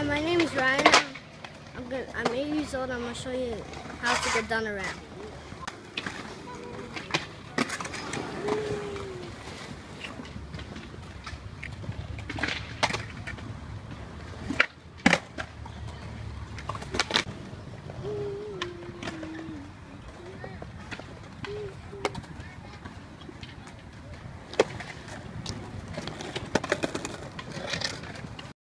My name is Ryan. I'm 8 years old. I'm gonna show you how to get done around.